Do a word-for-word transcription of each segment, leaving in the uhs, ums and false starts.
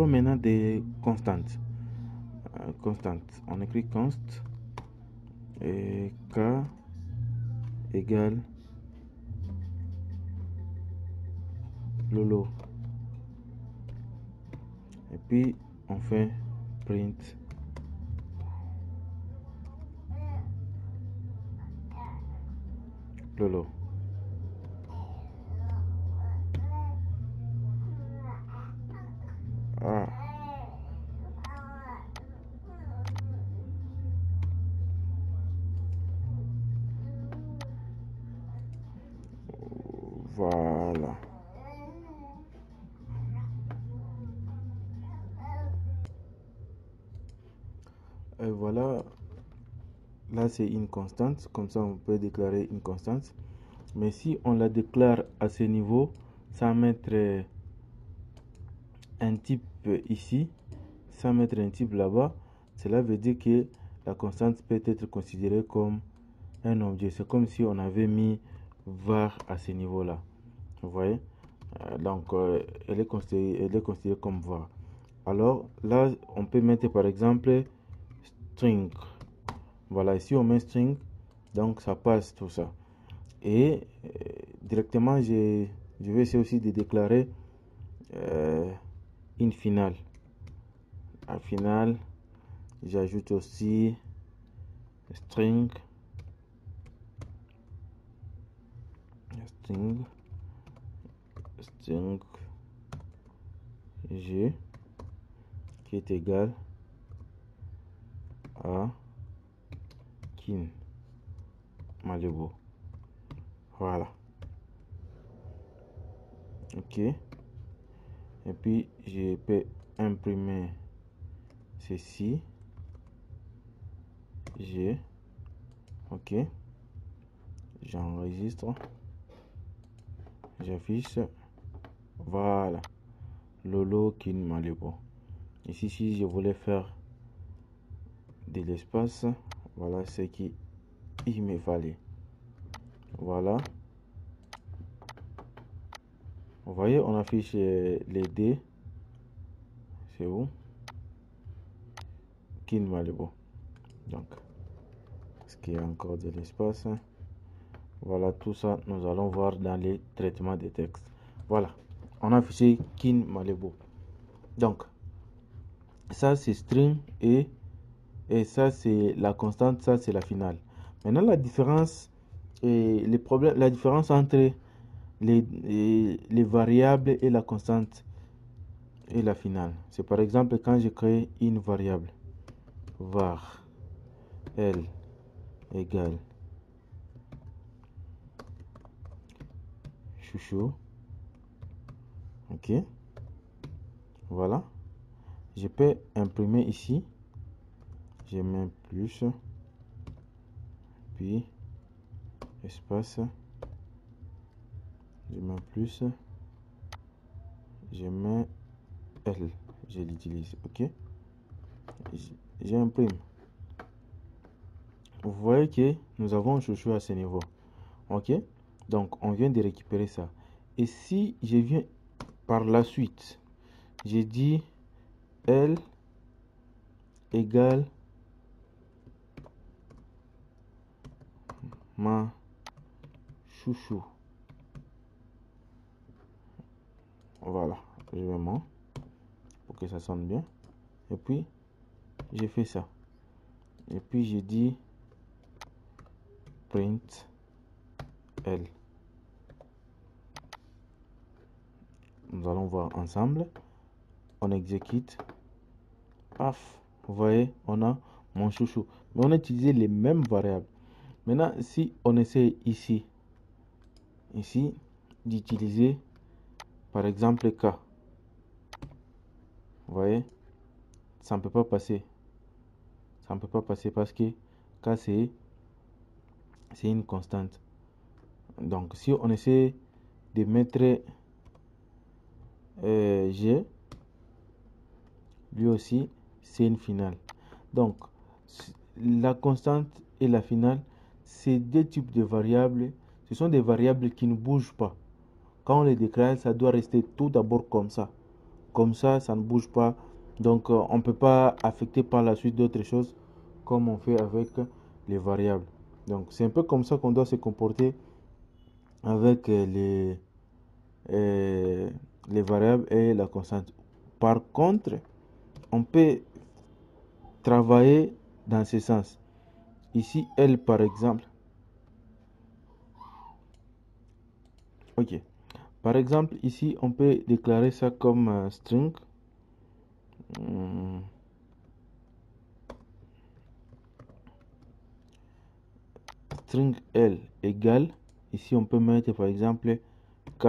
Parlons maintenant des constantes. Euh, constantes. On écrit const et k égale lolo. Et puis on fait print lolo. Ah. Voilà. Et voilà. Là, c'est une constante. Comme ça, on peut déclarer une constante. Mais si on la déclare à ce niveau, sans mettre un type ici, sans mettre un type là-bas, cela veut dire que la constante peut être considérée comme un objet. C'est comme si on avait mis var à ce niveau-là. Vous voyez? Euh, donc, euh, elle, est considérée, elle est considérée comme var. Alors, là, on peut mettre par exemple string. Voilà, ici on met string, donc ça passe tout ça. Et euh, directement, je, je vais essayer aussi de déclarer euh, une finale. À finale, j'ajoute aussi string, string, string g qui est égal à kin Malibu. Voilà. Ok. Et puis je peux imprimer ceci. G. Ok. J'enregistre. J'affiche. Voilà. Lolo kin Malibu. Ici, si je voulais faire de l'espace, voilà ce qui il me fallait. Voilà. Vous voyez, on affiche les D. C'est où? Kin Malibu. Donc, est-ce qu'il y a encore de l'espace? Voilà, tout ça, nous allons voir dans les traitements de texte. Voilà, on a affiché Kin Malibu. Donc, ça c'est string et, et ça c'est la constante, ça c'est la finale. Maintenant, la différence, et les problèmes, la différence entre les, les, les variables et la constante et la finale. C'est par exemple quand je crée une variable, var L égale chouchou. Ok, voilà, je peux imprimer ici, je mets plus, puis espace, je mets plus, je mets L, je l'utilise. Ok, j'imprime. Vous voyez que nous avons un chouchou à ce niveau. Ok, donc on vient de récupérer ça. Et si je viens par la suite, j'ai dit L égale ma chouchou. Voilà, je vais m'en pour que ça sonne bien. Et puis j'ai fait ça. Et puis j'ai dit print L. Nous allons voir ensemble. On exécute. Paf, vous voyez, on a mon chouchou. Mais on a utilisé les mêmes variables. Maintenant, si on essaie ici, ici, d'utiliser par exemple K. Vous voyez, ça ne peut pas passer. Ça ne peut pas passer parce que K c'est c'est une constante. Donc si on essaie de mettre euh, G, lui aussi c'est une finale. Donc la constante et la finale, c'est deux types de variables. Ce sont des variables qui ne bougent pas. Quand on les déclare, ça doit rester tout d'abord comme ça. comme ça, ça ne bouge pas. Donc, euh, on ne peut pas affecter par la suite d'autres choses comme on fait avec les variables. Donc, c'est un peu comme ça qu'on doit se comporter avec euh, les, euh, les variables et la constante. Par contre, on peut travailler dans ce sens. Ici, L par exemple. Ok. Par exemple, ici, on peut déclarer ça comme euh, string. Hmm. String L égale, ici on peut mettre par exemple K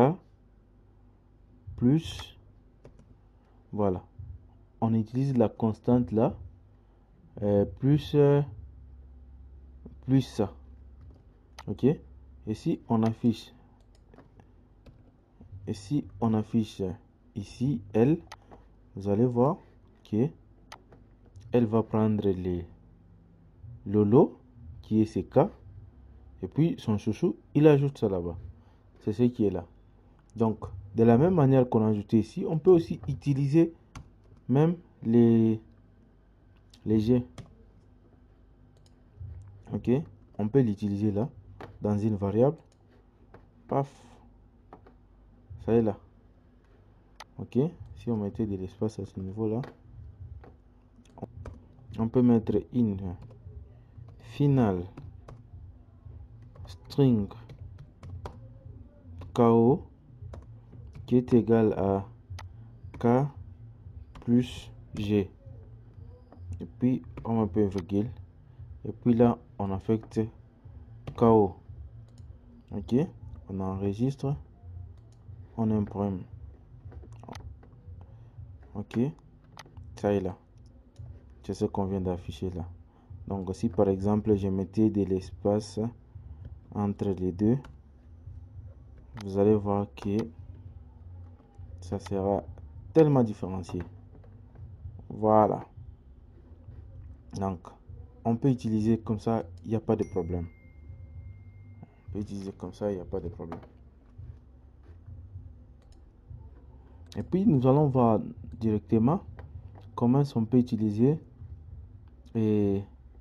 plus, voilà, on utilise la constante là, euh, plus, euh, plus ça, ok, et si on affiche, et si on affiche ici L, vous allez voir que elle va prendre les, le lot qui est ce K, et puis son chouchou, il ajoute ça là-bas, c'est ce qui est là. Donc, de la même manière qu'on a ajouté ici, on peut aussi utiliser même les, les G. Ok, on peut l'utiliser là, dans une variable. Paf, ça est là. Ok, si on mettait de l'espace à ce niveau-là, on peut mettre in final string ko qui est égal à k plus g. Et puis, on met un peu virgule. Et puis là, on affecte ko. Ok, on enregistre, on imprime. Ok, ça est là. C'est ce qu'on vient d'afficher là. Donc si par exemple je mettais de l'espace entre les deux, vous allez voir que ça sera tellement différencié. Voilà. Donc on peut utiliser comme ça, il n'y a pas de problème. On peut utiliser comme ça, il n'y a pas de problème. Et puis nous allons voir directement comment on peut utiliser et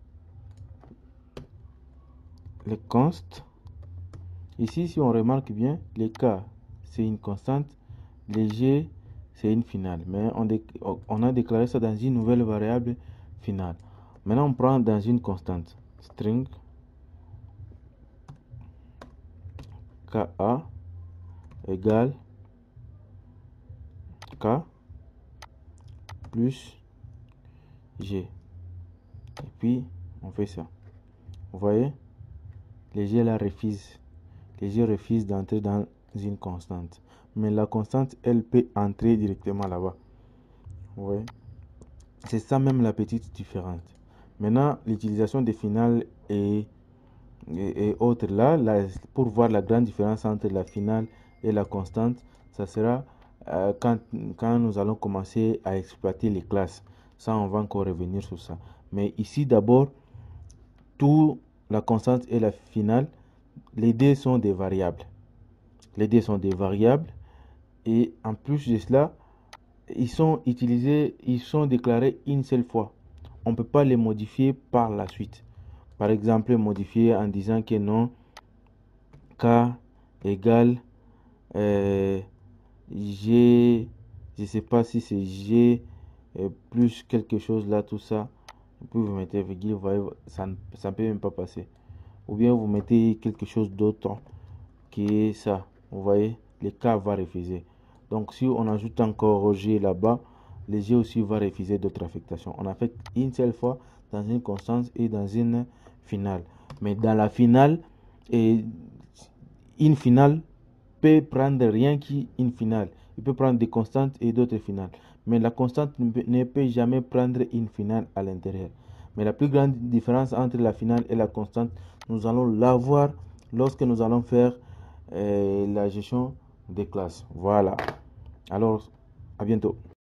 les const. Ici, si on remarque bien, les K c'est une constante, les G c'est une finale, mais on, on a déclaré ça dans une nouvelle variable finale. Maintenant on prend dans une constante string Ka égale K plus G, et puis on fait ça. Vous voyez, les G là refusent, les G refusent d'entrer dans une constante, mais la constante elle peut entrer directement là-bas. Vous voyez, c'est ça même la petite différence. Maintenant l'utilisation des finales et, et, et autres là, là, pour voir la grande différence entre la finale et la constante, ça sera euh, quand, quand nous allons commencer à exploiter les classes. Ça, on va encore revenir sur ça. Mais ici, d'abord, tout la constante et la finale, les deux sont des variables. Les deux sont des variables. Et en plus de cela, ils sont utilisés, ils sont déclarés une seule fois. On ne peut pas les modifier par la suite. Par exemple, modifier en disant que non, K égale euh, G, je ne sais pas si c'est G euh, plus quelque chose là, tout ça. Et puis vous mettez virgule, vous voyez, ça ne ça peut même pas passer. Ou bien vous mettez quelque chose d'autre qui est ça. Vous voyez, le K va refuser. Donc si on ajoute encore G là-bas, le G aussi va refuser d'autres affectations. On affecte une seule fois dans une constante et dans une finale. Mais dans la finale, et une finale peut prendre rien qu'une finale. Il peut prendre des constantes et d'autres finales. Mais la constante ne peut jamais prendre une finale à l'intérieur. Mais la plus grande différence entre la finale et la constante, nous allons la voir lorsque nous allons faire euh, la gestion des classes. Voilà. Alors, à bientôt.